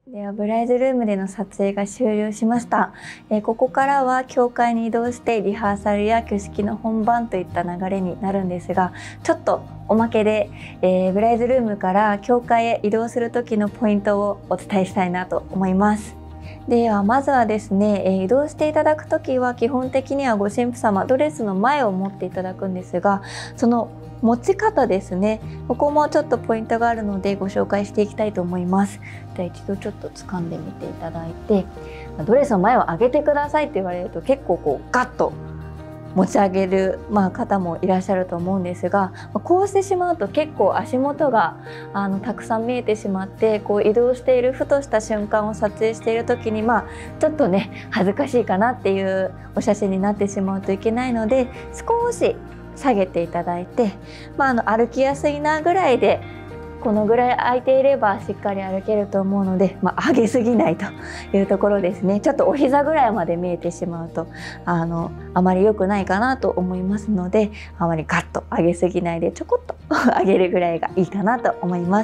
ではブライドルームでの撮影が終了しました。ここからは教会に移動してリハーサルや挙式の本番といった流れになるんですが、ちょっとおまけで、ブライドルームから教会へ移動する時のポイントをお伝えしたいなと思います。ではまずはですね、移動していただく時は基本的にはご神父様ドレスの前を持っていただくんですが、その持ち方ですね、ここもちょっとポイントがあるのでご紹介していきたいと思います。では一度ちょっと掴んでみていただいて、ドレスの前を上げてくださいって言われると結構こうガッと持ち上げる、方もいらっしゃると思うんですが、こうしてしまうと結構足元がたくさん見えてしまって、こう移動しているふとした瞬間を撮影している時にちょっとね恥ずかしいかなっていうお写真になってしまうといけないので、少し下げていただいて、歩きやすいなぐらいで、このぐらい空いていればしっかり歩けると思うので、上げすぎないというところですね。ちょっとお膝ぐらいまで見えてしまうとあまり良くないかなと思いますので、あまりガッと上げすぎないでちょこっと上げるぐらいがいいかなと思います。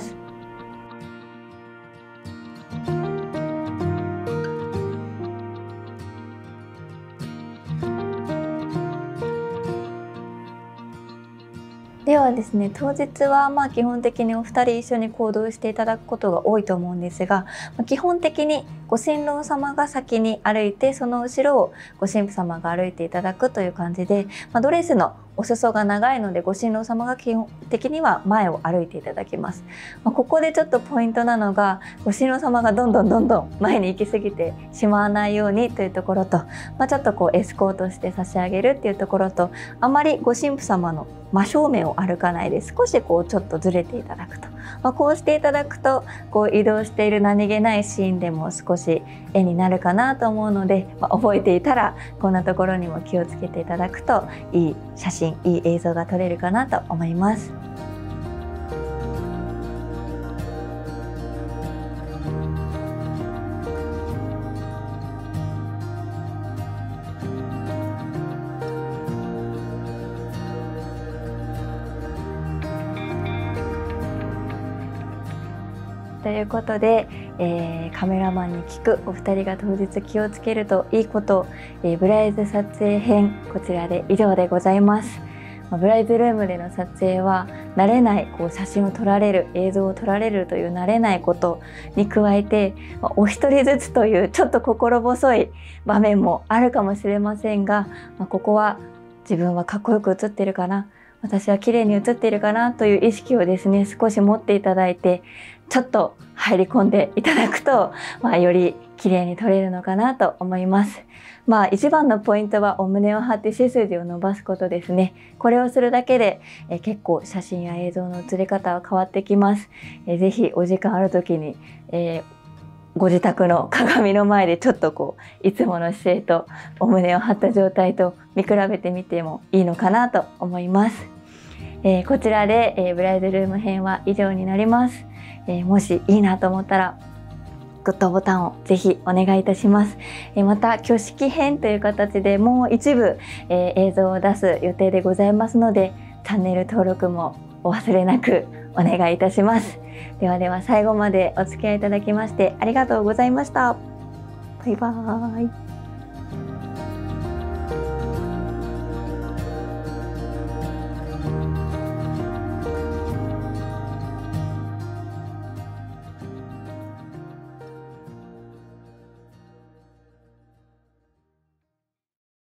ではですね、当日は基本的にお二人一緒に行動していただくことが多いと思うんですが、基本的にご新郎様が先に歩いて、その後ろをご新婦様が歩いていただくという感じで、ドレスのお裾が長いのでご新郎様が基本的には前を歩いていただきます。ここでちょっとポイントなのが、ご新郎様がどんどん前に行き過ぎてしまわないようにというところと、ちょっとこうエスコートして差し上げるっていうところと、あまりご新婦様の真正面を歩かないで少しこうちょっとずれていただくと、こうしていただくとこう移動している何気ないシーンでも少し絵になるかなと思うので、覚えていたらこんなところにも気をつけていただくといい写真、いい映像が撮れるかなと思います。ということで、カメラマンに聞くお二人が当日気をつけるといいこと、ブライズ撮影編こちらで以上でございます。ブライズルームでの撮影は慣れないこう写真を撮られる、映像を撮られるという慣れないことに加えて、お一人ずつというちょっと心細い場面もあるかもしれませんが、ここは自分はかっこよく写ってるかな、私は綺麗に写っているかなという意識をですね少し持っていただいて、ちょっと入り込んでいただくと、より綺麗に撮れるのかなと思います。一番のポイントはお胸を張って背筋を伸ばすことですね。これをするだけで、結構写真や映像の写り方は変わってきます。ぜひお時間ある時に、ご自宅の鏡の前でちょっとこういつもの姿勢とお胸を張った状態と見比べてみてもいいのかなと思います。こちらで、ブライドルーム編は以上になります。もしいいなと思ったらグッドボタンをぜひお願いいたします。また挙式編という形でもう一部、映像を出す予定でございますので、チャンネル登録もお忘れなくお願いいたします。では最後までお付き合いいただきましてありがとうございました。バイバーイ。